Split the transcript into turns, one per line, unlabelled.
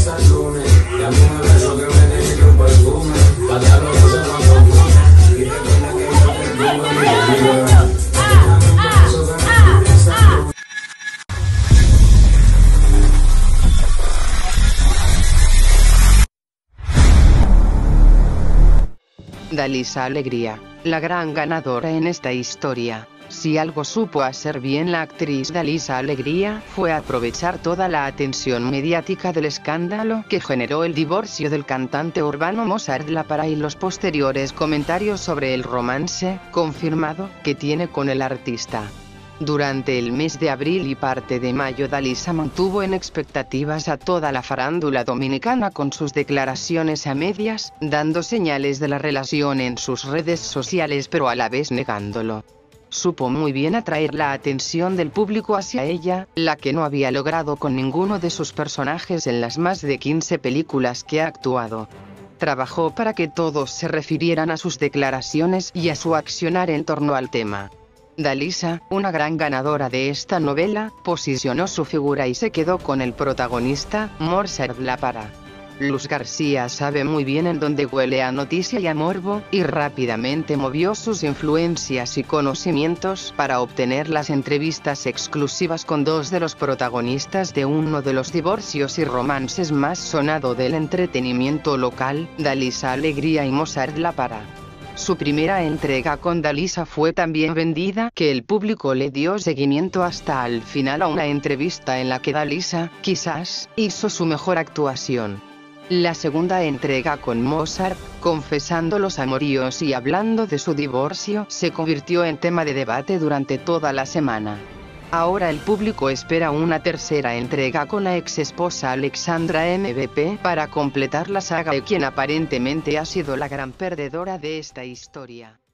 desayune. Ya me beso que me deje un perfume. Pa' diablo no se confunde. Y recuerda que yo te tengo en mi vida.
Dalisa Alegría, la gran ganadora en esta historia. Si algo supo hacer bien la actriz Dalisa Alegría fue aprovechar toda la atención mediática del escándalo que generó el divorcio del cantante urbano Mozart La Para y los posteriores comentarios sobre el romance confirmado que tiene con el artista. Durante el mes de abril y parte de mayo, Dalisa mantuvo en expectativas a toda la farándula dominicana con sus declaraciones a medias, dando señales de la relación en sus redes sociales pero a la vez negándolo. Supo muy bien atraer la atención del público hacia ella, la que no había logrado con ninguno de sus personajes en las más de 15 películas que ha actuado. Trabajó para que todos se refirieran a sus declaraciones y a su accionar en torno al tema. Dalisa, una gran ganadora de esta novela, posicionó su figura y se quedó con el protagonista, Mozart La Para. Luz García sabe muy bien en dónde huele a noticia y a morbo, y rápidamente movió sus influencias y conocimientos para obtener las entrevistas exclusivas con dos de los protagonistas de uno de los divorcios y romances más sonado del entretenimiento local, Dalisa Alegría y Mozart La Para. Su primera entrega con Dalisa fue tan bien vendida que el público le dio seguimiento hasta al final a una entrevista en la que Dalisa, quizás, hizo su mejor actuación. La segunda entrega con Mozart, confesando los amoríos y hablando de su divorcio, se convirtió en tema de debate durante toda la semana. Ahora el público espera una tercera entrega con la ex esposa Alexandra MVP para completar la saga de quien aparentemente ha sido la gran perdedora de esta historia.